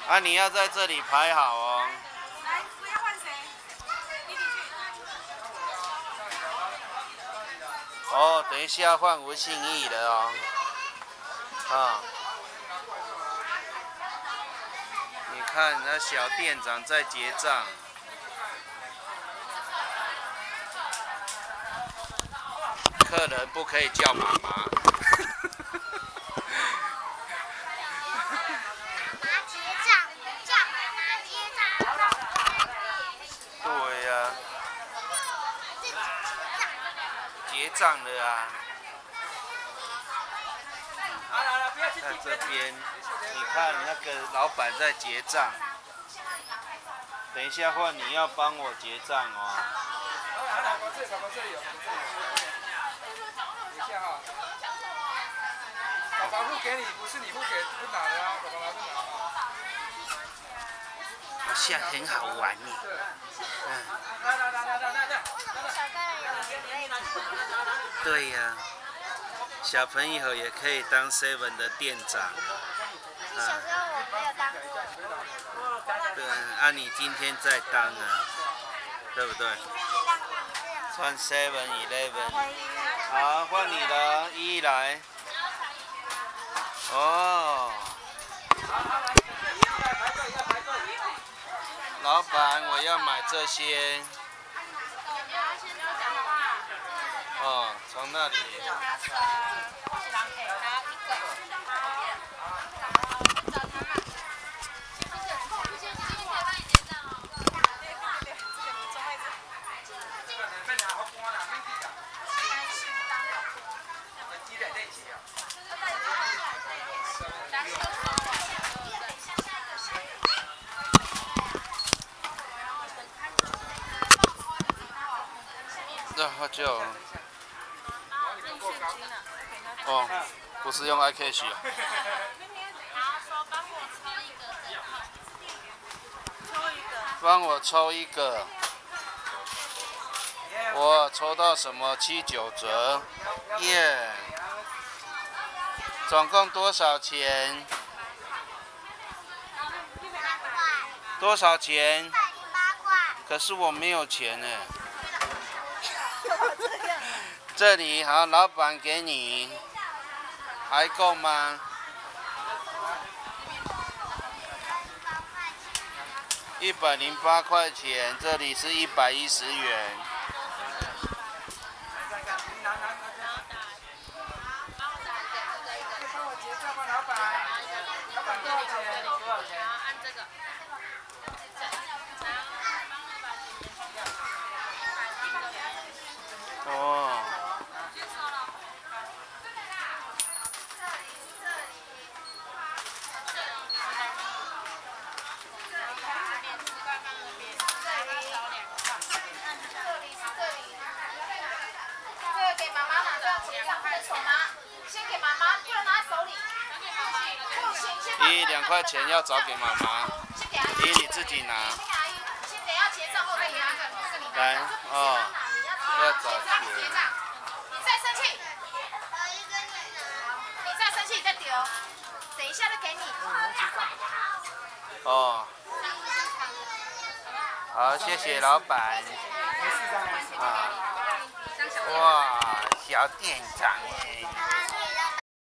啊，你要在这里排好哦。 来，不要换谁，弟弟去。 哦，等一下换吴信义了哦。啊。你看，那小店长在结账。客人不可以叫妈妈。对呀、结账了啊。在这边，你看那个老板在结账。等一下换你要帮我结账哦。 等一下哈。爸爸付给你，不是你付给不拿的啊，爸爸拿去拿。 好像很好玩呢。对呀、小朋友也可以当 Seven 的店长。 小时候我没有当过。 对啊，你今天在当啊，对不对？穿 7-Eleven。好，换你了，一来。哦。老板，我要买这些。哦，从那里。然后就，哦，不是用 iCash 啊。帮我抽一个。我抽到什么7、9折，耶！总共多少钱？多少钱？可是我没有钱呢。这里好，老板给你，还够吗？108块钱，这里是110元。哦。2块钱要找给妈妈，你自己拿。来，哦，要找钱。 你再生气，你再生气再丢，等一下就给你。 哦。好，谢谢老板。啊。哇，小店长。